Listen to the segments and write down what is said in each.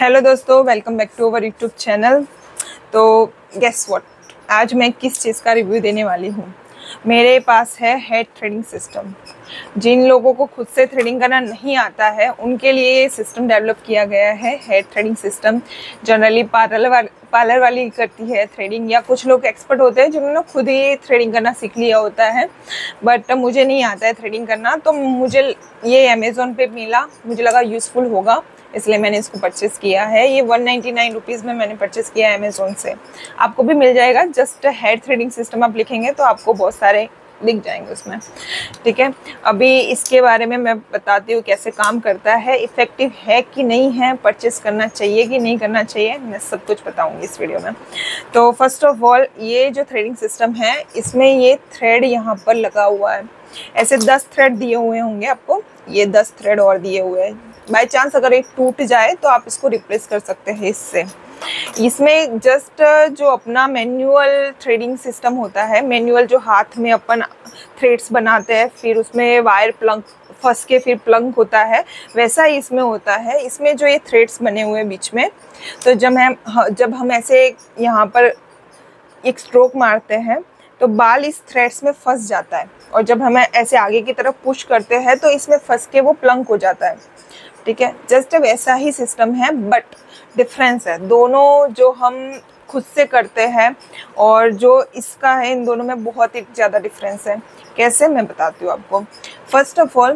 Hello दोस्तों, welcome back to our YouTube channel. तो guess what, आज मैं किस चीज़ का रिव्यू देने वाली हूँ। मेरे पास है हेयर थ्रेडिंग सिस्टम। जिन लोगों को खुद से थ्रेडिंग करना नहीं आता है उनके लिए ये सिस्टम डेवलप किया गया है। Hair threading system generally parlour वाली करती है थ्रेडिंग, या कुछ लोग एक्सपर्ट होते हैं जिन्होंने खुद ही थ्रेडिंग करना सीख लिया होता है। बट मुझे नहीं आता है थ्रेडिंग करना, तो मुझे ये अमेज़ोन पे मिला, मुझे लगा यूज़फुल होगा, इसलिए मैंने इसको परचेज़ किया है। ये 199 रुपीज़ में मैंने परचेज़ किया है अमेज़ोन से। आपको भी मिल जाएगा, जस्ट हेयर थ्रेडिंग सिस्टम आप लिखेंगे तो आपको बहुत सारे दिख जाएंगे उसमें। ठीक है, अभी इसके बारे में मैं बताती हूँ कैसे काम करता है, इफ़ेक्टिव है कि नहीं है, परचेज़ करना चाहिए कि नहीं करना चाहिए, मैं सब कुछ बताऊँगी इस वीडियो में। तो फर्स्ट ऑफ ऑल, ये जो थ्रेडिंग सिस्टम है इसमें ये थ्रेड यहाँ पर लगा हुआ है। ऐसे 10 थ्रेड दिए हुए होंगे आपको, ये 10 थ्रेड और दिए हुए हैं। बाय चांस अगर एक टूट जाए तो आप इसको रिप्लेस कर सकते हैं इससे। इसमें जस्ट जो अपना मैनुअल थ्रेडिंग सिस्टम होता है, मैनुअल जो हाथ में अपन थ्रेड्स बनाते हैं, फिर उसमें वायर प्लग फंस के फिर प्लग होता है, वैसा ही इसमें होता है। इसमें जो ये थ्रेड्स बने हुए हैं बीच में, तो जब हम ऐसे यहाँ पर एक स्ट्रोक मारते हैं तो बाल इस थ्रेड्स में फंस जाता है, और जब हमें ऐसे आगे की तरफ पुश करते हैं तो इसमें फंस के वो प्लंक हो जाता है। ठीक है, जस्ट वैसा ही सिस्टम है, बट डिफरेंस है दोनों जो हम खुद से करते हैं और जो इसका है, इन दोनों में बहुत ही ज़्यादा डिफरेंस है। कैसे, मैं बताती हूँ आपको। फर्स्ट ऑफ ऑल,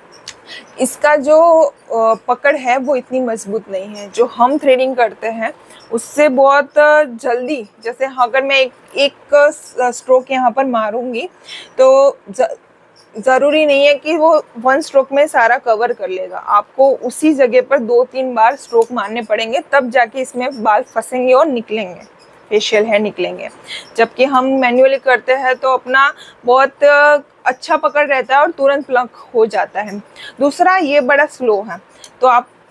इसका जो पकड़ है वो इतनी मजबूत नहीं है। जो हम थ्रेडिंग करते हैं उससे बहुत जल्दी, जैसे अगर मैं एक स्ट्रोक यहाँ पर मारूंगी तो ज़रूरी नहीं है कि वो वन स्ट्रोक में सारा कवर कर लेगा। आपको उसी जगह पर 2-3 बार स्ट्रोक मारने पड़ेंगे, तब जाके इसमें बाल फंसेंगे और निकलेंगे, फेशियल हेयर निकलेंगे। जबकि हम मैन्युअली करते हैं तो अपना बहुत अच्छा पकड़ रहता है और तुरंत प्लग हो जाता है। दूसरा, ये बड़ा स्लो है, तो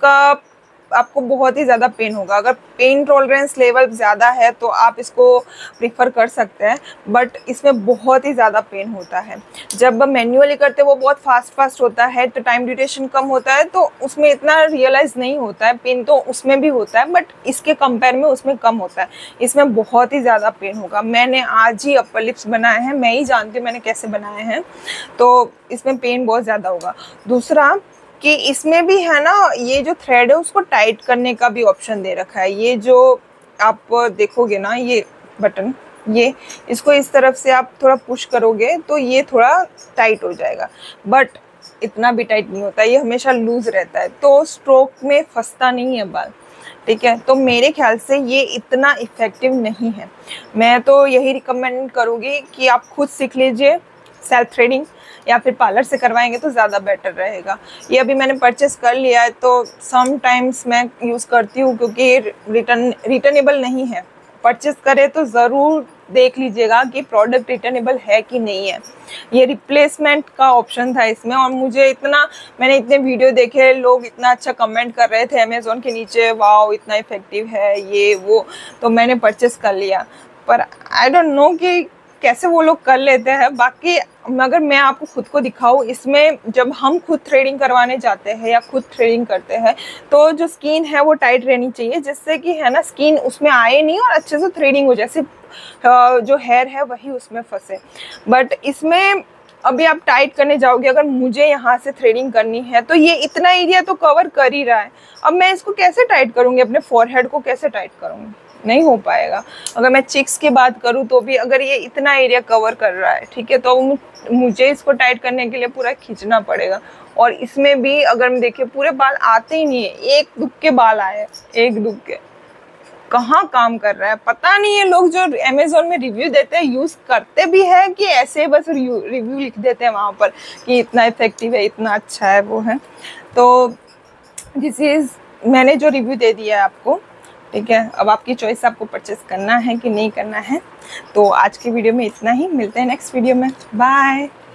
आपको बहुत ही ज़्यादा पेन होगा। अगर पेन टॉलरेंस लेवल ज़्यादा है तो आप इसको प्रीफर कर सकते हैं, बट इसमें बहुत ही ज़्यादा पेन होता है। जब मैन्युअली करते वो बहुत फास्ट होता है, तो टाइम ड्यूरेशन कम होता है, तो उसमें इतना रियलाइज़ नहीं होता है। पेन तो उसमें भी होता है, बट इसके कंपेयर में उसमें कम होता है। इसमें बहुत ही ज़्यादा पेन होगा। मैंने आज ही अपर लिप्स बनाए हैं, मैं ही जानती हूँ मैंने कैसे बनाए हैं, तो इसमें पेन बहुत ज़्यादा होगा। दूसरा कि इसमें भी है ना, ये जो थ्रेड है उसको टाइट करने का भी ऑप्शन दे रखा है। ये जो आप देखोगे ना, ये बटन, ये इसको इस तरफ से आप थोड़ा पुश करोगे तो ये थोड़ा टाइट हो जाएगा, बट इतना भी टाइट नहीं होता, ये हमेशा लूज रहता है, तो स्ट्रोक में फंसता नहीं है बाल। ठीक है, तो मेरे ख्याल से ये इतना इफ़ेक्टिव नहीं है। मैं तो यही रिकमेंड करूँगी कि आप खुद सीख लीजिए सेल्फ थ्रेडिंग, या फिर पार्लर से करवाएंगे तो ज़्यादा बेटर रहेगा। ये अभी मैंने परचेस कर लिया है, तो समटाइम्स मैं यूज़ करती हूँ, क्योंकि रिटर्नेबल नहीं है। परचेस करें तो ज़रूर देख लीजिएगा कि प्रोडक्ट रिटर्नेबल है कि नहीं है। ये रिप्लेसमेंट का ऑप्शन था इसमें, और मैंने इतने वीडियो देखे, लोग इतना अच्छा कमेंट कर रहे थे अमेज़ोन के नीचे, वाओ इतना इफ़ेक्टिव है ये वो, तो मैंने परचेस कर लिया। पर आई डोंट नो कि कैसे वो लोग कर लेते हैं। बाकी अगर मैं आपको खुद को दिखाऊं, इसमें जब हम खुद थ्रेडिंग करवाने जाते हैं या खुद थ्रेडिंग करते हैं, तो जो स्किन है वो टाइट रहनी चाहिए, जिससे कि है ना स्किन उसमें आए नहीं और अच्छे से थ्रेडिंग हो जाए, सिर्फ जो हेयर है वही उसमें फंसे। बट इसमें अभी आप टाइट करने जाओगे, अगर मुझे यहाँ से थ्रेडिंग करनी है तो ये इतना एरिया तो कवर कर ही रहा है, अब मैं इसको कैसे टाइट करूँगी, अपने फोरहेड को कैसे टाइट करूँगी, नहीं हो पाएगा। अगर मैं चिक्स की बात करूँ तो भी अगर ये इतना एरिया कवर कर रहा है, ठीक है, तो मुझे इसको टाइट करने के लिए पूरा खींचना पड़ेगा। और इसमें भी अगर मैं देखिए, पूरे बाल आते ही नहीं है, एक दुक्के बाल आए, एक दुक्के, कहाँ काम कर रहा है पता नहीं है। लोग जो अमेज़ोन में रिव्यू देते हैं, यूज़ करते भी है कि ऐसे बस रिव्यू लिख देते हैं वहाँ पर कि इतना इफेक्टिव है, इतना अच्छा है, वो है। तो दिस इज़, मैंने जो रिव्यू दे दिया है आपको, ठीक है। अब आपकी चॉइस, आपको परचेस करना है कि नहीं करना है। तो आज की वीडियो में इतना ही, मिलते हैं नेक्स्ट वीडियो में, बाय।